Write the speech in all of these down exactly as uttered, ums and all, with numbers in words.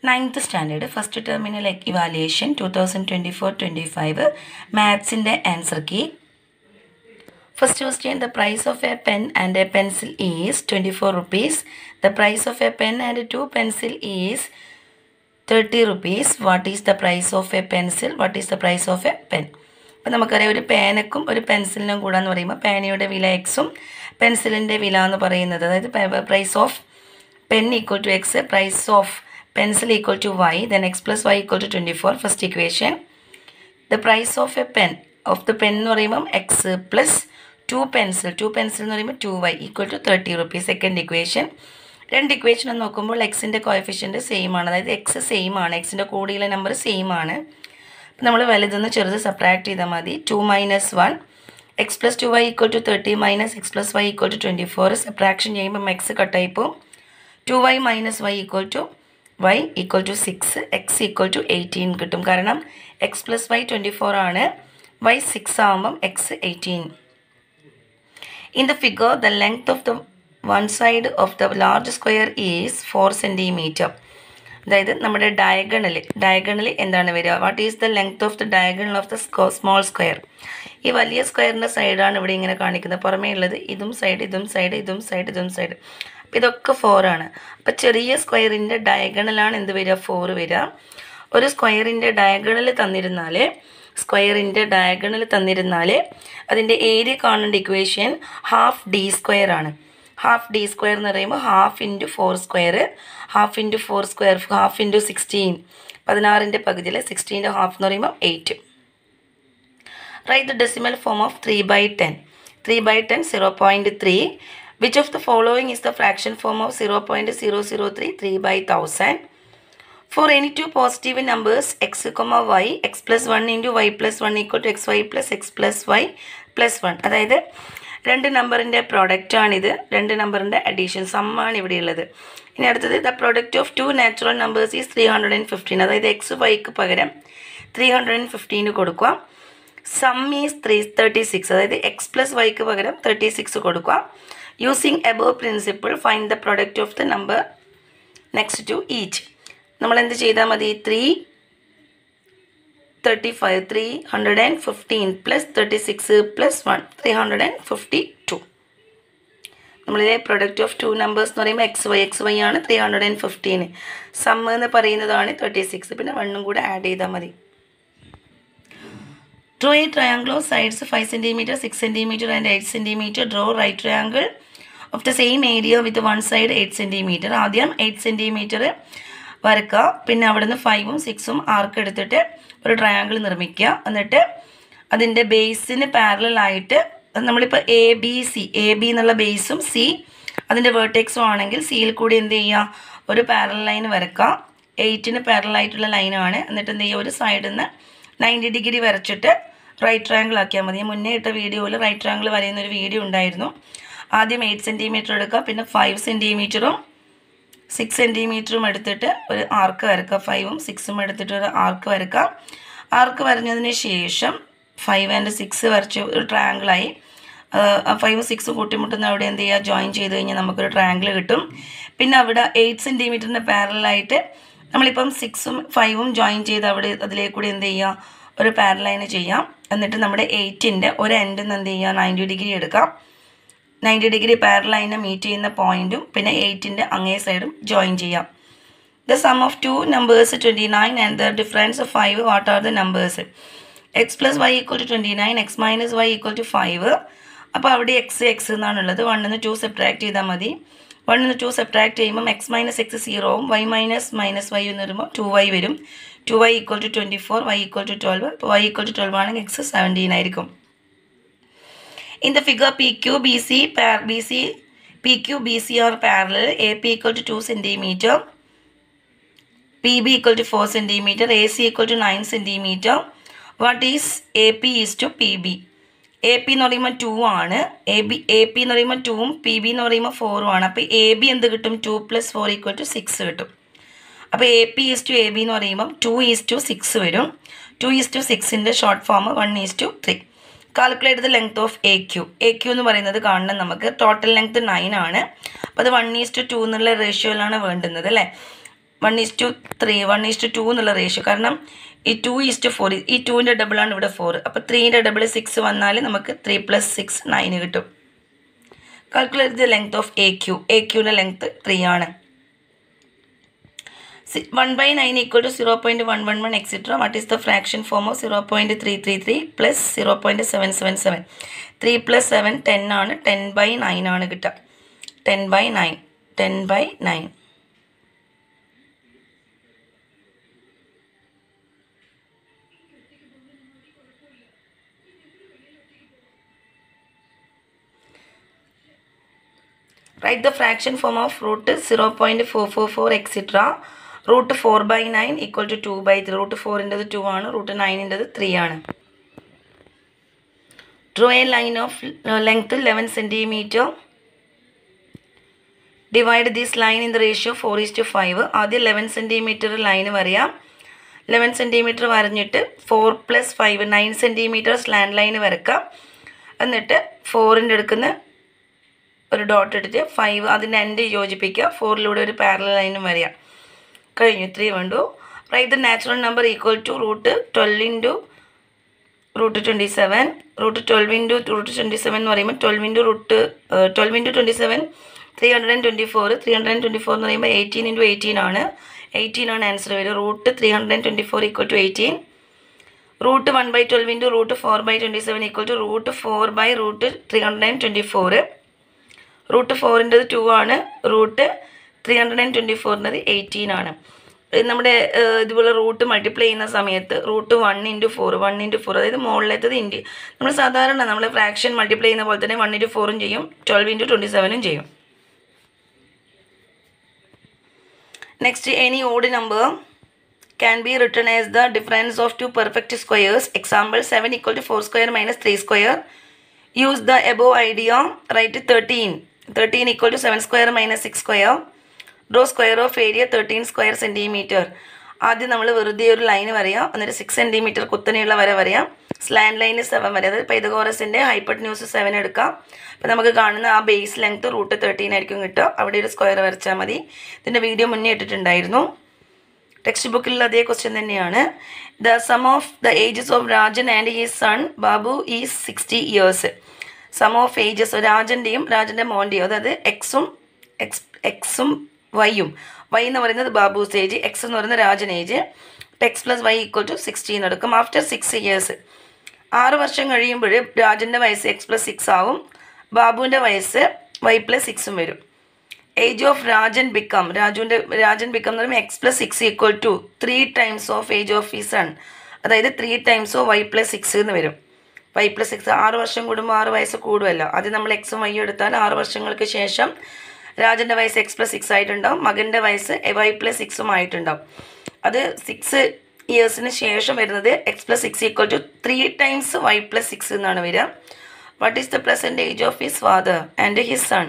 ninth standard first terminal evaluation twenty twenty-four twenty-five maths in the answer key. First question, the price of a pen and a pencil is twenty-four rupees. The price of a pen and two pencil is thirty rupees. What is the price of a pencil? What is the price of a pen? അപ്പോൾ നമുക്കറിയാം ഒരു പേനക്കും ഒരു പെൻസിലിനും കൂടാന്ന് പറയുമ്പോൾ പേനയുടെ വില എക്സും പെൻസിലിൻ്റെ വില എന്ന് പറയുന്നത് അതായത് price of pen equal to X, price of pencil equal to y, then x plus y equal to twenty-four. First equation, the price of a pen of the pen എന്ന് പറയുമ്പോൾ x plus two pencil two pencil എന്ന് പറയുമ്പോൾ two y equal to thirty rupees. Second equation, രണ്ട് equation ഒന്ന് നോക്കുമ്പോൾ എക്സിൻ്റെ coefficient same ആണ്, അതായത് എക്സ് സെയിം ആണ്, എക്സിൻ്റെ കൂടെയുള്ള നമ്പർ സെയിം ആണ്. അപ്പോൾ നമ്മൾ വലുതെന്ന് ചെറുത് സബ്ട്രാക്ട് ചെയ്താൽ മതി. Two minus one X plus two Y equal to thirty minus X plus Y equal to twenty four. Subtraction ചെയ്യുമ്പോൾ എക്സ് കട്ടായി പോവും. Two Y minus Y equal to y equal to six, x equal to eighteen കിട്ടും. കാരണം x plus y twenty-four ആണ്, y six ആകുമ്പം x eighteen. In the figure, the length of the one side of the large square is four centimeter. അതായത് നമ്മുടെ diagonal diagonal എന്താണ് വരിക? What is the length of the diagonal of the small square? ഈ വലിയ സ്ക്വയറിൻ്റെ സൈഡാണ് ഇവിടെ ഇങ്ങനെ കാണിക്കുന്നത്. പുറമേ ഉള്ളത് ഇതും സൈഡ് ഇതും സൈഡ് ഇതും സൈഡ് ഇതും സൈഡ്. അപ്പോൾ ഇതൊക്കെ ഫോർ ആണ്. അപ്പോൾ ചെറിയ സ്ക്വയറിൻ്റെ ഡയഗണലാണ് എന്ത് വരിക? ഫോർ വരിക. ഒരു സ്ക്വയറിൻ്റെ ഡയഗണൽ തന്നിരുന്നാൽ സ്ക്വയറിൻ്റെ ഡയഗണൽ തന്നിരുന്നാൽ അതിൻ്റെ ഏരിയ കാണേണ്ട ഇക്വേഷൻ ഹാഫ് ഡി സ്ക്വയർ ആണ്. ഹാഫ് ഡി സ്ക്വയർ എന്ന് പറയുമ്പോൾ half into four square, half into four square half into sixteen, പതിനാറിൻ്റെ പകുതിയിൽ സിക്സ്റ്റീൻ്റെ ഹാഫ് എന്ന് പറയുമ്പോൾ eight. Write the decimal form of three by ten. Three by ten zero point three. Which of the following is the fraction form of zero point zero zero three, three by one thousand? For any two positive numbers x, y, x plus one into y plus one equal to xy plus x plus y plus one. അതായത് രണ്ട് നമ്പറിൻ്റെ product ആണിത്, രണ്ട് നമ്പറിൻ്റെ addition സമ്മാണ് ഇവിടെ ഉള്ളത്. ഇനി അടുത്തത് the product of two natural numbers is three hundred and fifteen. അതായത് എക്സ് വൈക്ക് പകരം ത്രീ ഹൺഡ്രഡ് ആൻഡ് ഫിഫ്റ്റീന് കൊടുക്കുക. Sum is three thirty six, അതായത് എക്സ് പ്ലസ് വൈക്ക് പകരം തേർട്ടി സിക്സ് കൊടുക്കുക. Using above principle, find the product of the number next to each. നമ്മൾ എന്ത് ചെയ്താൽ മതി? Three thirty five three hundred and fifteen plus thirty six plus one three hundred and fifty two. നമ്മളിലെ product of two numbers എന്ന് പറയുമ്പോൾ X Y X Y ആണ് three hundred and ഫിഫ്റ്റീന്. Sum എന്ന് പറയുന്നതാണ് തേർട്ടി സിക്സ്, പിന്നെ വണ്ണും കൂടെ ആഡ് ചെയ്താൽ മതി. Draw a triangle of sides five centimeters, six centimeters and eight centimeters. Draw right triangle of the same area with one side eight centimeters. ആദ്യം eight centimetre വരക്കുക, പിന്നെ അവിടെ നിന്ന് ഫൈവും സിക്സും ആർക്ക് എടുത്തിട്ട് ഒരു ട്രയാങ്കിൾ നിർമ്മിക്കുക. എന്നിട്ട് അതിൻ്റെ ബേസിന് പാരലായിട്ട് നമ്മളിപ്പോൾ A B C A B എന്നുള്ള ബേസും സി അതിൻ്റെ വേർട്ടെക്സും ആണെങ്കിൽ സിയിൽ കൂടി എന്ത് ചെയ്യുക? ഒരു പാരൽ ലൈൻ വരക്കുക. എയ്റ്റിന് പാരലായിട്ടുള്ള ലൈനാണ്. എന്നിട്ട് എന്ത് ചെയ്യുക? ഒരു സൈഡിൽ നിന്ന് നയൻറ്റി ഡിഗ്രി വരച്ചിട്ട് റൈറ്റ് ട്രയാങ്കിൾ ആക്കിയാൽ മതി. ഞാൻ മുന്നേ ഇട്ട വീഡിയോയിൽ റൈറ്റ് ട്രയാങ്കിൾ വരയുന്നൊരു വീഡിയോ ഉണ്ടായിരുന്നു. ആദ്യം എയ്റ്റ് സെൻറ്റിമീറ്റർ എടുക്കുക, പിന്നെ ഫൈവ് സെൻറ്റിമീറ്ററും സിക്സ് സെൻറ്റിമീറ്ററും എടുത്തിട്ട് ഒരു ആർക്ക് വരക്കുക. ഫൈവും സിക്സും എടുത്തിട്ട് ഒരു ആർക്ക് വരക്കുക. ആർക്ക് വരഞ്ഞതിന് ശേഷം ഫൈവ് ആൻഡ് സിക്സ് വരച്ച് ഒരു ട്രയാങ്കിളായി. ഫൈവും സിക്സും കൂട്ടിമുട്ടുന്ന അവിടെ എന്ത് ചെയ്യുക? ജോയിൻ ചെയ്ത് കഴിഞ്ഞാൽ നമുക്കൊരു ട്രയാങ്കിൾ കിട്ടും. പിന്നെ അവിടെ എയ്റ്റ് സെൻറ്റിമീറ്ററിൻ്റെ പാരലായിട്ട് നമ്മളിപ്പം സിക്സും ഫൈവും ജോയിൻ ചെയ്ത് അവിടെ അതിലേക്കൂടി എന്ത് ചെയ്യുക? ഒരു പാരലൈന് ചെയ്യാം. എന്നിട്ട് നമ്മുടെ എയ്റ്റിൻ്റെ ഒരു എൻഡിൽ നിന്ന് എന്ത് ചെയ്യുക? നയൻറ്റി ഡിഗ്രി എടുക്കാം. നയൻറ്റി ഡിഗ്രി പാരലൈനെ മീറ്റ് ചെയ്യുന്ന പോയിൻറ്റും പിന്നെ എയ്റ്റിൻ്റെ അങ്ങേ സൈഡും ജോയിൻ ചെയ്യാം. The sum of two numbers twenty nine and the difference of five. What are the numbers? X plus Y equal to twenty nine, X minus Y equal to five. അപ്പോൾ അവിടെ X X എന്നാണുള്ളത്. വണ്ണിന്ന് two subtract ചെയ്താൽ മതി. വണ്ണിന്ന് two subtract ചെയ്യുമ്പോൾ X minus X സീറോവും Y minus minus Y എന്ന് വരുമ്പോൾ ടു വൈ വരും. Two Y equal to twenty four, Y equal to twelve. ഇപ്പോൾ വൈ ഈക്വൽ ടു ട്വൽവ് ആണെങ്കിൽ എക്സ് സെവൻറ്റീൻ ആയിരിക്കും. In the figure P Q B C B C P Q B C are parallel. A P equal to two centimetre, P B equal to four centimetre, A C equal to nine centimetre. What is A P is to P B? A P എന്ന് പറയുമ്പോൾ to ആണ്. A B A P എന്ന് പറയുമ്പോൾ ടൂവും P B എന്ന് പറയുമ്പോൾ ഫോറും ആണ്. അപ്പോൾ എ ബി എന്ത് കിട്ടും? Two plus four equal to six കിട്ടും. അപ്പോൾ A P is to A B എന്ന് പറയുമ്പം ടു ഈസ് ടു സിക്സ് വരും. ടു ഈസ് ടു സിക്സിൻ്റെ short form one is to three. Calculate the length of A Q. A Q എന്ന് പറയുന്നത് കാണണം നമുക്ക്. ടോട്ടൽ ലെങ്ത് നയൻ ആണ്. അപ്പോൾ അത് വൺ ഈസ് ടു ടു എന്നുള്ള റേഷ്യോയിലാണ് വേണ്ടുന്നത് അല്ലേ. One is to three one is to two എന്നുള്ള റേഷ്യോ. കാരണം ഈ ടു ഈസ് ടു ഫോർ, ഈ ടുവിൻ്റെ ഡബിളാണ് ഇവിടെ ഫോർ. അപ്പോൾ ത്രീൻ്റെ ഡബിൾ സിക്സ് വന്നാൽ നമുക്ക് ത്രീ പ്ലസ് സിക്സ് നയന് കിട്ടും. Calculate the length of A Q. A ക്യൂവിൻ്റെ ലെങ്ത് ത്രീ ആണ്. One by nine equal to zero point one one one etcetera. What is the fraction form of zero point three three three plus zero point seven seven seven. Three plus seven ten ആണ്. Ten by nine ആണ് കിട്ടുക. Ten by nine ten by nine. Write the fraction form of root zero point four four four et cetera. Root four by nine equal to two by three. Root four into the two ആണ്. Root nine into the three ആണ്. Draw a line of length eleven centimeter. Divide this line in the ratio four is to five. ആദ്യം eleven centimeter line വരയാം. eleven centimeter വരഞ്ഞിട്ട് four plus five nine centimeter slant line വരക്കാം. എന്നിട്ട് ഫോറിൻ്റെ എടുക്കുന്ന ഒരു dot എടുത്ത് ഫൈവ് അതിൻ്റെ എൻഡ് യോജിപ്പിക്കുക. ഫോറിലൂടെ ഒരു പാരലൽ ലൈനും വരിക. കഴിഞ്ഞു. ത്രീ വേണ്ടു. Write the natural number equal to root twelve into root twenty seven. Root twelve into root twenty seven എന്ന് പറയുമ്പോൾ twelve into root twelve into twenty seven three hundred and twenty four. Three hundred and twenty four എന്ന് പറയുമ്പോൾ eighteen into eighteen ആണ്. Eighteen ആണ് answer വരിക. Root three hundred and twenty four equal to eighteen. Root one by twelve into root four by twenty seven equal to root four by root three hundred and twenty four. Root ഫോറിൻ്റെത് two ആണ്. Root three hundred and twenty ഫോറിൻ്റെത് eighteen ആണ്. നമ്മുടെ ഇതുപോലെ root multiply ചെയ്യുന്ന സമയത്ത് root one into four one into four അതായത് മുകളിലത്തത് ഇൻറ്റു നമ്മൾ സാധാരണ നമ്മൾ ഫ്രാക്ഷൻ മൾട്ടിപ്ലൈ ചെയ്യുന്ന പോലെ തന്നെ വൺ ഇൻറ്റു ഫോറും ചെയ്യും, ട്വൽവ് ഇൻറ്റു ട്വൻറ്റി സെവനും ചെയ്യും. Next, any odd number can be written as the difference of two perfect squares. Example, seven equal to four square minus three square. Use the above idea. Write thirteen. thirteen equal to seven square minus six square. Draw square of area thirteen square centimeter. ആദ്യം നമ്മൾ വെറുതെ ഒരു line വരയാം. എന്നിട്ട് six centimetre കുത്തനെയുള്ള വര വരയാം. Slant line seven വരെ, അതായത് പൈതഗോറസിൻ്റെ ഹൈപ്പട്ന്യൂസ് seven എടുക്കാം. അപ്പോൾ നമുക്ക് കാണുന്ന ആ ബേസ് ലെങ്ത് റൂട്ട് തേർട്ടീൻ ആയിരിക്കും കിട്ടുക. അവിടെ ഒരു സ്ക്വയർ വരച്ചാൽ മതി. ഇതിൻ്റെ വീഡിയോ മുന്നേ ഇട്ടിട്ടുണ്ടായിരുന്നു. ടെക്സ്റ്റ് ബുക്കിലുള്ള അതേ ക്വസ്റ്റ്യൻ തന്നെയാണ്. The sum of the ages of Rajan and his son Babu is sixty years. Sum of ages രാജൻ്റെയും രാജൻ്റെ മോൻ്റെയും, അതായത് എക്സും എക്സ് എക്സും വൈയും. വൈ എന്ന് പറയുന്നത് ബാബുസ് ഏജ്, എക്സ് എന്ന് പറയുന്നത് Rajan age. X plus Y equal to sixteen എടുക്കും. ആഫ്റ്റർ സിക്സ് ഇയേഴ്സ്, ആറ് വർഷം കഴിയുമ്പോൾ രാജൻ്റെ വയസ്സ് എക്സ് പ്ലസ് സിക്സ് ആവും. ബാബുവിൻ്റെ വയസ്സ് വൈ പ്ലസ് സിക്സും വരും. ഏജ് ഓഫ് രാജൻ ബിക്കം, രാജുവിൻ്റെ രാജൻ ബിക്കം എന്ന് പറയുമ്പോൾ X plus six equal to three times of age of he son, അതായത് three times of Y plus six എന്ന് വരും. വൈ പ്ലസ് സിക്സ് ആറ് വർഷം കൂടുമ്പോൾ ആറ് വയസ്സ് കൂടുമല്ലോ. അത് നമ്മൾ എക്സും വൈയും എടുത്താൽ ആറ് വർഷങ്ങൾക്ക് ശേഷം രാജൻ്റെ വയസ്സ് എക്സ് പ്ലസ് സിക്സ് ആയിട്ടുണ്ടാവും, മകൻ്റെ വയസ്സ് വൈ പ്ലസ് സിക്സും ആയിട്ടുണ്ടാവും. അത് സിക്സ് ഇയേഴ്സിന് ശേഷം വരുന്നത് X plus six equal to three times Y plus six എന്നാണ് വരിക. What is the present age of his father and his son?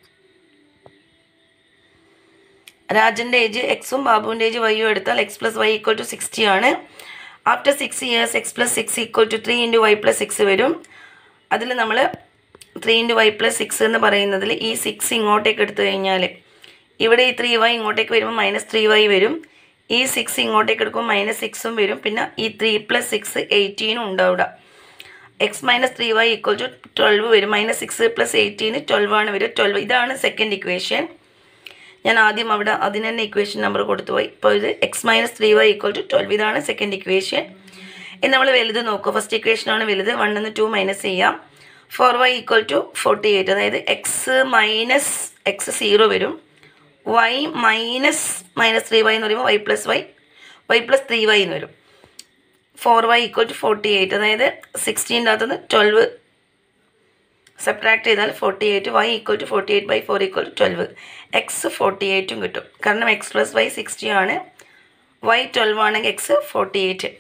രാജൻ്റെ ഏജ് എക്സും ബാബുവിൻ്റെ ഏജ് വൈയും എടുത്താൽ X plus Y equal to sixty ആണ്. After six years X plus six equal to three into Y plus six വരും. അതിൽ നമ്മൾ three into Y plus six എന്ന് പറയുന്നതിൽ ഈ സിക്സ് ഇങ്ങോട്ടേക്ക് എടുത്തു കഴിഞ്ഞാൽ ഇവിടെ ഈ ത്രീ വൈ ഇങ്ങോട്ടേക്ക് വരുമ്പോൾ മൈനസ് ത്രീ വൈ വരും. ഈ സിക്സ് ഇങ്ങോട്ടേക്ക് എടുക്കുമ്പോൾ മൈനസ് സിക്സും വരും. പിന്നെ ഈ ത്രീ പ്ലസ് സിക്സ് എയ്റ്റീനും ഉണ്ടാവില്ല. X minus three Y equal to twelve വരും. മൈനസ് സിക്സ് പ്ലസ് എയ്റ്റീന് ട്വൽവ് ആണ് വരും. ട്വൽവ് ഇതാണ് സെക്കൻഡ് ഇക്വേഷൻ. ഞാൻ ആദ്യം അവിടെ അതിന് തന്നെ ഇക്വേഷൻ നമ്പർ കൊടുത്തു പോയി. ഇപ്പോൾ ഇത് X minus three Y equal to twelve, ഇതാണ് സെക്കൻഡ് ഇക്വേഷൻ. ഇനി നമ്മൾ വലുത് നോക്കുക. ഫസ്റ്റ് ഇക്വേഷനാണ് വലുത്. വണ്ണിൽ നിന്ന് ടു മൈനസ് ചെയ്യാം. Four Y equal to forty eight, അതായത് എക്സ് മൈനസ് എക്സ് സീറോ വരും. Y minus minus three Y എന്ന് പറയുമ്പോൾ Y plus Y Y plus three Y എന്ന് വരും. Four Y equal to forty eight, അതായത് സിക്സ്റ്റീൻ്റെ അകത്തുനിന്ന് ട്വൽവ് സബ്ട്രാക്ട് ചെയ്താൽ forty eight. Y equal to forty eight by four equal to twelve. X forty എയ്റ്റും കിട്ടും. കാരണം എക്സ് പ്ലസ് വൈ സിക്സ്റ്റി ആണ്, വൈ ട്വൽവ് ആണെങ്കിൽ X forty eight.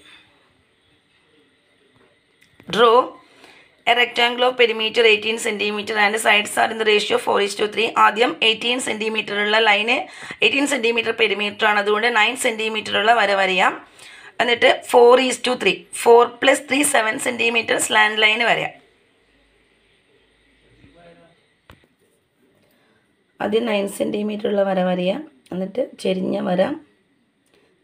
Draw a rectangle of perimeter eighteen centimetre and sides are in the ratio four is to three. ആദ്യം eighteen സെൻറ്റിമീറ്ററുള്ള ലൈന് eighteen centimetre perimeter ആണ്, അതുകൊണ്ട് നയൻ സെൻറ്റിമീറ്ററുള്ള വര വരയാം. എന്നിട്ട് four is to three, four plus three seven centimetre slant ലൈന് വരയാം. ആദ്യം നയൻ സെൻറ്റിമീറ്ററുള്ള വര വരയാം. എന്നിട്ട് ചെരിഞ്ഞ വര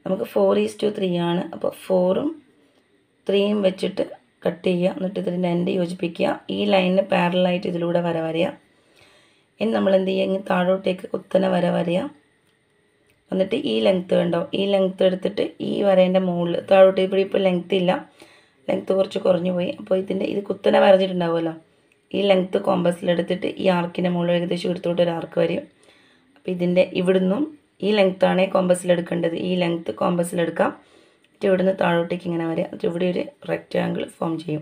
നമുക്ക് ഫോർ ഈസ് ടു ത്രീ ആണ്. അപ്പോൾ ഫോറും ത്രീയും വെച്ചിട്ട് കട്ട് ചെയ്യുക. എന്നിട്ട് ഇതിൻ്റെ എൻഡ് യോജിപ്പിക്കുക. ഈ ലൈനിന് പാരലായിട്ട് ഇതിലൂടെ വര വരയുക. ഇനി നമ്മൾ എന്ത് ചെയ്യുക, ഇങ്ങനെ താഴോട്ടേക്ക് കുത്തനെ വര വരയുക. എന്നിട്ട് ഈ ലെങ്ത്ത് കണ്ടോ, ഈ ലെങ്ത്ത് എടുത്തിട്ട് ഈ വരേൻ്റെ മുകളിൽ താഴോട്ട് ഇവിടെ ഇപ്പോൾ ലെങ്ത്ത് ഇല്ല, ലെങ്ത്ത് കുറച്ച് കുറഞ്ഞു പോയി. അപ്പോൾ ഇതിൻ്റെ ഇത് കുത്തനെ വരഞ്ഞിട്ടുണ്ടാവുമല്ലോ, ഈ ലെങ്ത്ത് കോമ്പസിലെടുത്തിട്ട് ഈ ആർക്കിൻ്റെ മുകളിൽ ഏകദേശം എടുത്തോട്ട് ഒരു ആർക്ക് വരും. അപ്പോൾ ഇതിൻ്റെ ഇവിടുന്നും ഈ ലെങ്ത്താണ് കോമ്പസിലെടുക്കേണ്ടത്. ഈ ലെങ്ത്ത് കോമ്പസിലെടുക്കാം. എന്നിട്ട് ഇവിടുന്ന് താഴോട്ടേക്ക് ഇങ്ങനെ വരിക. എന്നിട്ട് ഇവിടെ ഒരു റെക്റ്റാങ്കിൾ ഫോം ചെയ്യും.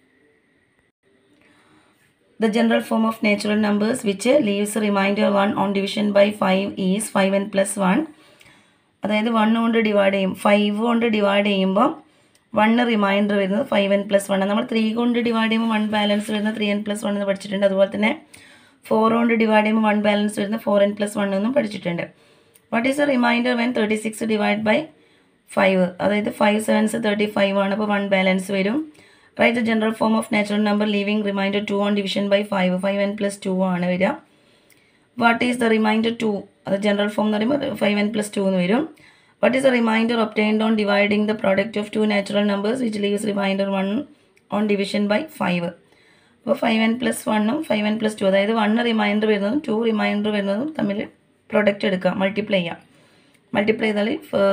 The general form of natural numbers which leaves remainder one on division by five is five n plus one. അതായത് വൺ കൊണ്ട് ഡിവൈഡ് ചെയ്യും, ഫൈവ് കൊണ്ട് ഡിവൈഡ് ചെയ്യുമ്പോൾ വണ്ണ് റിമൈൻഡർ വരുന്നത് ഫൈവ് എൻ പ്ലസ് വൺ. നമ്മൾ ത്രീ കൊണ്ട് ഡിവൈഡ് ചെയ്യുമ്പോൾ വൺ ബാലൻസ് വരുന്നത് ത്രീ എൻ പ്ലസ് വൺ എന്ന് പഠിച്ചിട്ടുണ്ട്. അതുപോലെ തന്നെ ഫോർ കൊണ്ട് ഡിവൈഡ് ചെയ്യുമ്പോൾ വൺ ബാലൻസ് വരുന്ന ഫോർ എൻ പ്ലസ് വൺ എന്നും പഠിച്ചിട്ടുണ്ട്. What is a remainder when thirty six divide by five? അതായത് ഫൈവ് സെവൻസ് തേർട്ടി ഫൈവ് ആണ്. അപ്പോൾ വൺ ബാലൻസ് വരും. Write the general form of natural number leaving remainder two on division by five. Five N plus two ആണ് വരിക. What is the remainder two? അത് general form എന്ന് പറയുമ്പോൾ five N plus two എന്ന് വരും. What is the remainder obtained on dividing the product of two natural numbers which leaves remainder one on division by five? അപ്പോൾ five N plus വണ്ണും five N plus two, അതായത് one remainder വരുന്നതും two reminder വരുന്നതും തമ്മിൽ product എടുക്കുക, multiply ചെയ്യാം. Multiply ചെയ്താൽ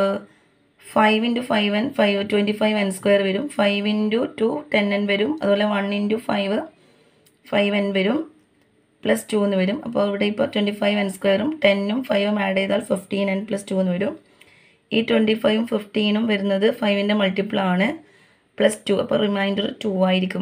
five into five n five twenty five n square വരും. Five into two ten n വരും. അതുപോലെ one into five five n വരും, പ്ലസ് ടു എന്ന് വരും. അപ്പോൾ ഇവിടെ ഇപ്പോൾ ട്വൻറ്റി ഫൈവ് എൻ സ്ക്വയറും ടെന്നും ഫൈവും ആഡ് ചെയ്താൽ ഫിഫ്റ്റീൻ എൻ പ്ലസ് ടു എന്ന് വരും. ഈ ട്വൻറ്റി ഫൈവും ഫിഫ്റ്റീനും വരുന്നത് ഫൈവിൻ്റെ മൾട്ടിപ്പിൾ ആണ്, പ്ലസ് ടു. അപ്പോൾ റിമൈൻഡർ ടു ആയിരിക്കും.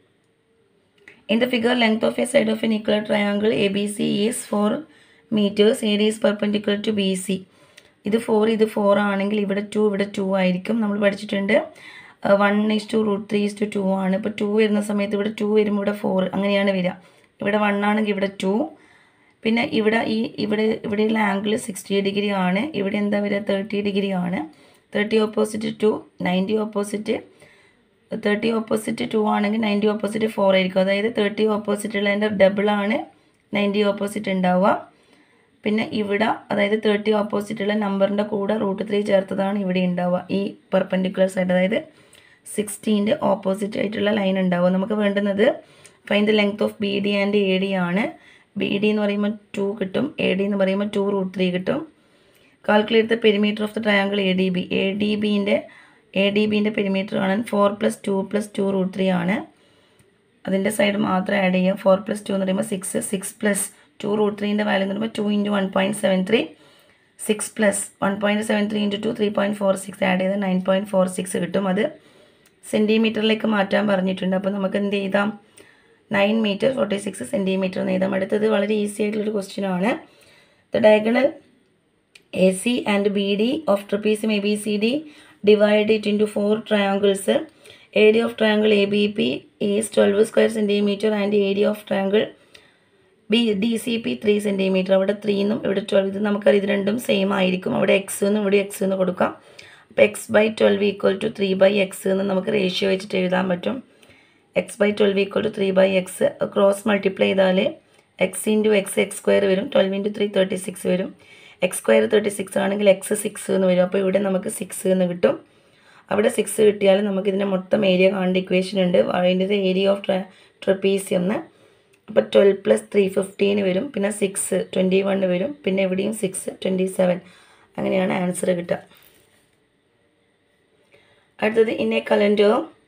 In the figure length of a side of an equal triangle A B C is four metres. A D is perpendicular to B C. ഇത് ഫോർ ഇത് four ആണെങ്കിൽ ഇവിടെ two ഇവിടെ two ആയിരിക്കും. നമ്മൾ പഠിച്ചിട്ടുണ്ട് one is to root three is to two ആണ്. ഇപ്പോൾ ടു വരുന്ന സമയത്ത് ഇവിടെ ടു വരുമ്പോൾ ഇവിടെ ഫോർ, അങ്ങനെയാണ് വരിക. ഇവിടെ വൺ ആണെങ്കിൽ ഇവിടെ ടു. പിന്നെ ഇവിടെ ഈ ഇവിടെ ഇവിടെയുള്ള ആംഗിൾ സിക്സ്റ്റി ഡിഗ്രി ആണ്. ഇവിടെ എന്താ വരിക, തേർട്ടി ഡിഗ്രി ആണ്. Thirty opposite two, ninety opposite thirty opposite two ആണെങ്കിൽ നയൻറ്റി ഓപ്പോസിറ്റ് ഫോർ ആയിരിക്കും. അതായത് തേർട്ടി ഓപ്പോസിറ്റ് ഉള്ളതിൻ്റെ ഡബിളാണ് നയൻറ്റി ഓപ്പോസിറ്റ് ഉണ്ടാവുക. പിന്നെ ഇവിടെ അതായത് തേർട്ടി ഓപ്പോസിറ്റുള്ള നമ്പറിൻ്റെ കൂടെ റൂട്ട് ത്രീ ചേർത്തതാണ് ഇവിടെ ഉണ്ടാവുക, ഈ പെർപെൻഡിക്കുലർ സൈഡ്. അതായത് സിക്സ്റ്റീൻ്റെ ഓപ്പോസിറ്റ് ആയിട്ടുള്ള ലൈൻ ഉണ്ടാവുക. നമുക്ക് വേണ്ടുന്നത് find the length of B D and A D ആണ്. ബി ഡി എന്ന് പറയുമ്പോൾ ടു കിട്ടും, എ ഡി എന്ന് പറയുമ്പോൾ ടു റൂട്ട് ത്രീ കിട്ടും. Calculate the perimeter of the triangle A D B. A D ബിൻ്റെ എ ഡി ബിൻ്റെ പെരിമീറ്റർ കാണാൻ four plus two plus two root three ആണ്. അതിൻ്റെ സൈഡ് മാത്രം ആഡ് ചെയ്യാം. ഫോർ പ്ലസ് ടു എന്ന് പറയുമ്പോൾ six, six plus two root ത്രീൻ്റെ വാല്യൂ എന്ന് പറയുമ്പോൾ two into one point seven three, six plus one point seven three into two three point four six add ചെയ്താൽ നയൻ പോയിൻറ്റ് ഫോർ സിക്സ് കിട്ടും. അത് സെൻറ്റിമീറ്ററിലേക്ക് മാറ്റാൻ പറഞ്ഞിട്ടുണ്ട്. അപ്പോൾ നമുക്ക് എന്ത് ചെയ്താം, nine metre forty six centimetre എന്ന് എഴുതാം. അടുത്തത് വളരെ ഈസി ആയിട്ടുള്ളൊരു ക്വസ്റ്റ്യൻ ആണ്. The diagonal A C and B D of trapezium A B C D divide it into four triangles. Area of triangle A B P is twelve square centimetre and area of triangle B D C P three centimetre. അവിടെ three എന്നും ഇവിടെ twelve. ഇത് നമുക്കറിയാം ഇത് രണ്ടും same ആയിരിക്കും. അവിടെ X എന്നും ഇവിടെ എക്സ് എന്ന് കൊടുക്കാം. അപ്പോൾ x by twelve equal to three by x എന്ന് നമുക്ക് റേഷ്യോ വെച്ചിട്ട് എഴുതാൻ പറ്റും. X by twelve equal to three by x. Cross multiply ചെയ്താൽ x into x x square വരും. Twelve into three thirty six വരും. എക്സ് സ്ക്വയർ തേർട്ടി സിക്സ് ആണെങ്കിൽ x six എന്ന് വരും. അപ്പോൾ ഇവിടെ നമുക്ക് സിക്സ് എന്ന് കിട്ടും. അവിടെ സിക്സ് കിട്ടിയാൽ നമുക്ക് ഇതിൻ്റെ മൊത്തം ഏരിയ കാണേണ്ട ഇക്വേഷൻ ഉണ്ട്. അതിൻ്റെ ഏരിയ ഓഫ് ട്ര ട്രപ്പീസിയം എന്ന്. അപ്പോൾ ട്വൽവ് പ്ലസ് ത്രീ ഫിഫ്റ്റീന് വരും. പിന്നെ സിക്സ് ട്വൻറ്റി വണ്ണ് വരും. പിന്നെ എവിടെയും സിക്സ് ട്വൻറ്റി സെവൻ. അങ്ങനെയാണ് ആൻസർ കിട്ടുക. അടുത്തത് in a calendar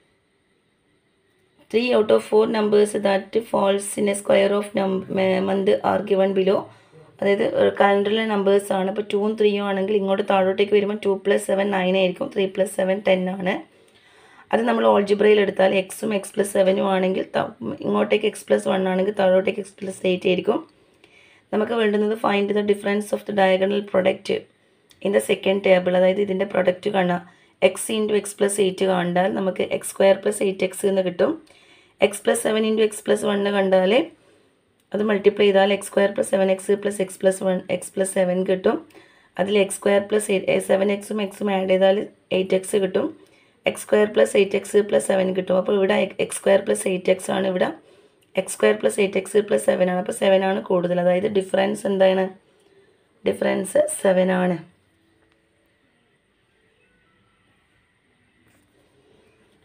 three out of four numbers that falls in a square of month are given below. അതായത് കലണ്ടറിലെ നമ്പേഴ്സാണ്. അപ്പോൾ ടൂവും ത്രീയും ആണെങ്കിൽ ഇങ്ങോട്ട് താഴോട്ടേക്ക് വരുമ്പോൾ ടു പ്ലസ് സെവൻ നയൻ ആയിരിക്കും. ത്രീ പ്ലസ് സെവൻ ടെൻ ആണ്. അത് നമ്മൾ ഓൾജിബ്രയിൽ എടുത്താൽ എക്സും എക്സ് പ്ലസ് സെവനും ആണെങ്കിൽ ഇങ്ങോട്ടേക്ക് എക്സ് പ്ലസ് വൺ ആണെങ്കിൽ താഴോട്ടേക്ക് എക്സ് പ്ലസ് എയ്റ്റ് ആയിരിക്കും. നമുക്ക് വേണ്ടുന്നത് find the difference of the diagonal product in the second table. അതായത് ഇതിൻ്റെ പ്രൊഡക്റ്റ് കാണാം. X into x plus eight കണ്ടാൽ നമുക്ക് x square plus eight x എന്ന് കിട്ടും. X plus seven into x plus one കണ്ടാൽ അത് മൾട്ടിപ്ലൈ ചെയ്താൽ x square plus seven x plus x plus one X plus seven കിട്ടും. അതിൽ x square plus eight seven എക്സും എക്സും ആഡ് ചെയ്താൽ എയ്റ്റ് എക്സ് കിട്ടും. X square plus eight x plus seven കിട്ടും. അപ്പോൾ ഇവിടെ x square plus eight x ആണ്. ഇവിടെ x square plus eight x plus seven ആണ്. അപ്പോൾ സെവൻ ആണ് കൂടുതൽ. അതായത് ഡിഫറൻസ് എന്താണ്, ഡിഫറൻസ് സെവൻ ആണ്.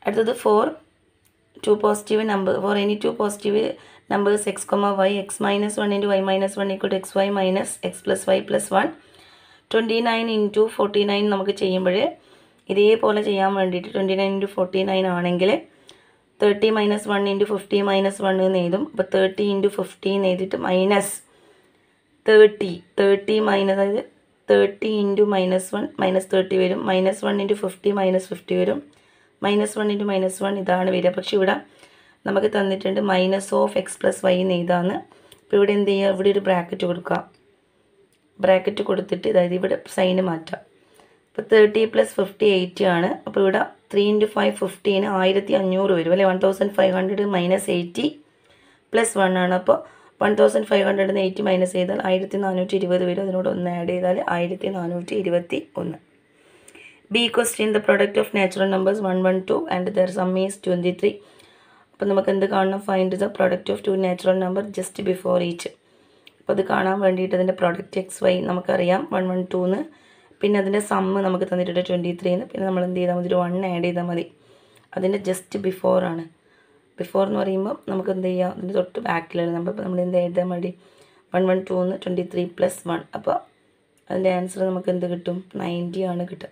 അടുത്തത് for two positive number for any two positive numbers x comma y x minus one into y minus one equal to x y minus X plus y plus one twenty nine into forty nine നമുക്ക് ചെയ്യുമ്പോൾ ഇതേപോലെ ചെയ്യാൻ വേണ്ടിയിട്ട് twenty nine into forty nine ആണെങ്കിൽ thirty minus one into fifty minus one എന്ന് എഴുതും. അപ്പോൾ thirty into fifty എന്ന് എഴുതിയിട്ട് മൈനസ് തേർട്ടി തേർട്ടി മൈനസ് അതായത് thirty into minus one minus thirty വരും. Minus one into fifty minus fifty വരും. Minus one into minus one ഇതാണ് വരിക. പക്ഷെ ഇവിടെ നമുക്ക് തന്നിട്ടുണ്ട് minus of x plus y എന്ന് എഴുതാന്ന്. അപ്പോൾ ഇവിടെ എന്ത് ചെയ്യുക, ഇവിടെ ഒരു ബ്രാക്കറ്റ് കൊടുക്കുക. ബ്രാക്കറ്റ് കൊടുത്തിട്ട് അതായത് ഇവിടെ സൈന് മാറ്റാം. അപ്പോൾ തേർട്ടി പ്ലസ് ഫിഫ്റ്റി എയ്റ്റി ആണ്. അപ്പോൾ ഇവിടെ ത്രീ ഇൻറ്റു ഫൈവ് ഫിഫ്റ്റീന് ആയിരത്തി അഞ്ഞൂറ് വരും അല്ലേ. One thousand five hundred minus eighty plus one ആണ്. അപ്പോൾ വൺ തൗസൻഡ് ഫൈവ് ഹൺഡ്രഡിൽ നിന്ന് എയ്റ്റി മൈനസ് ചെയ്താൽ ആയിരത്തി നാനൂറ്റി ഇരുപത് വരും. അതിനോട് ഒന്ന് ആഡ് ചെയ്താൽ ആയിരത്തി നാനൂറ്റി ഇരുപത്തി ഒന്ന്. B question the product of natural numbers one one two and their sum is twenty three. അപ്പോൾ നമുക്ക് എന്ത് കാണണം, find the product of two natural number just before each. അപ്പോൾ അത് കാണാൻ വേണ്ടിയിട്ട് അതിൻ്റെ പ്രൊഡക്റ്റ് എക്സ് വൈ നമുക്കറിയാം വൺ വൺ ടൂന്ന്, പിന്നെ അതിൻ്റെ സമ്മ് നമുക്ക് തന്നിട്ടുണ്ട് ട്വൻറ്റി ത്രീന്ന്. പിന്നെ നമ്മൾ എന്ത് ചെയ്താൽ മതി, ഒരു വൺ ആഡ് ചെയ്താൽ മതി. അതിൻ്റെ ജസ്റ്റ് ബിഫോർ ആണ്. ബിഫോർ എന്ന് പറയുമ്പോൾ നമുക്ക് എന്ത് ചെയ്യാം, അതിൻ്റെ തൊട്ട് ബാക്കിലാണ് നമ്മൾ. അപ്പോൾ നമ്മൾ എന്ത് എഴുതാൻ വേണ്ടി വൺ വൺ ടൂന്ന് ട്വൻറ്റി ത്രീ പ്ലസ് വൺ. അപ്പോൾ അതിൻ്റെ ആൻസർ നമുക്ക് എന്ത് കിട്ടും, നയൻറ്റി ആണ് കിട്ടുക.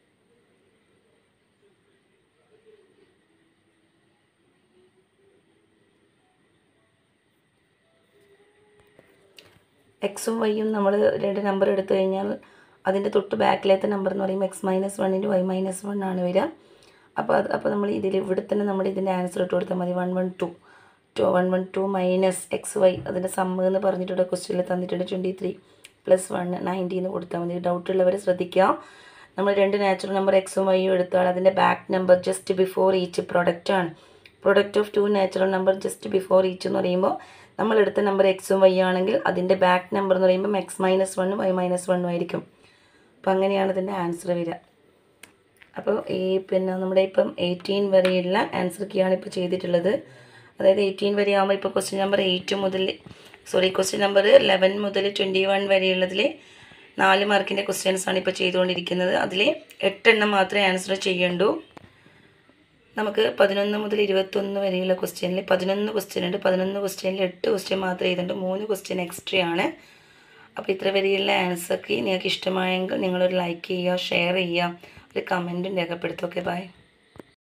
എക്സും വൈയും നമ്മൾ രണ്ട് നമ്പർ എടുത്തു കഴിഞ്ഞാൽ അതിൻ്റെ തൊട്ട് ബാക്കിലത്തെ നമ്പർ എന്ന് പറയുമ്പോൾ എക്സ് മൈനസ് വണ്ണിൻ്റെ വൈ മൈനസ് വൺ ആണ് വരിക. അപ്പോൾ അത് അപ്പോൾ നമ്മൾ ഇതിൽ ഇവിടെ തന്നെ നമ്മൾ ഇതിൻ്റെ ആൻസർ ഇട്ട് കൊടുത്താൽ മതി. One one two two one one two minus x y അതിൻ്റെ സമ്മ് എന്ന് പറഞ്ഞിട്ടുണ്ട് ക്വസ്റ്റ്യനിൽ തന്നിട്ടുണ്ട് twenty three plus one ninety എന്ന് കൊടുത്താൽ മതി. ഡൗട്ടുള്ളവർ ശ്രദ്ധിക്കുക. നമ്മൾ രണ്ട് നാച്ചുറൽ നമ്പർ എക്സും വൈയും എടുത്താൽ അതിൻ്റെ back number just before each product ആണ്. Product of two natural number just before each എന്ന് പറയുമ്പോൾ നമ്മളെടുത്ത നമ്പർ എക്സും വൈ ആണെങ്കിൽ അതിൻ്റെ ബാക്ക് നമ്പർ എന്ന് പറയുമ്പോൾ എക്സ് മൈനസ് വണ്ണും വൈ മൈനസ് വണ്ണും ആയിരിക്കും. അപ്പോൾ അങ്ങനെയാണ് ഇതിൻ്റെ ആൻസർ വരിക. അപ്പോൾ ഈ പിന്നെ നമ്മുടെ ഇപ്പം എയ്റ്റീൻ വരെയുള്ള ആൻസർ കീയാണ് ഇപ്പോൾ ചെയ്തിട്ടുള്ളത്. അതായത് എയ്റ്റീൻ വരെ ആകുമ്പോൾ ഇപ്പോൾ ക്വസ്റ്റ്യൻ നമ്പർ എയ്റ്റ് മുതൽ സോറി ക്വസ്റ്റ്യൻ നമ്പർ ലെവൻ മുതൽ ട്വൻറ്റി വൺ വരെയുള്ളതിൽ നാല് മാർക്കിൻ്റെ ക്വസ്റ്റ്യൻസാണ് ഇപ്പോൾ ചെയ്തുകൊണ്ടിരിക്കുന്നത്. അതിൽ എട്ടെണ്ണം മാത്രമേ ആൻസർ ചെയ്യണ്ടൂ. നമുക്ക് പതിനൊന്ന് മുതൽ ഇരുപത്തൊന്ന് വരെയുള്ള ക്വസ്റ്റ്യനിൽ പതിനൊന്ന് ക്വസ്റ്റ്യൻ ഉണ്ട്. പതിനൊന്ന് ക്വസ്റ്റ്യനിൽ എട്ട് ക്വസ്റ്റ്യൻ മാത്രമേ എഴുതുന്നുണ്ട്. മൂന്ന് ക്വസ്റ്റ്യൻ എക്സ്ട്രാ ആണ്. അപ്പോൾ ഇത്ര വരെയുള്ള ആൻസർക്ക് നിങ്ങൾക്ക് ഇഷ്ടമായെങ്കിൽ നിങ്ങളൊരു ലൈക്ക് ചെയ്യുക, ഷെയർ ചെയ്യുക, ഒരു കമൻറ്റും രേഖപ്പെടുത്തുക. Okay, by.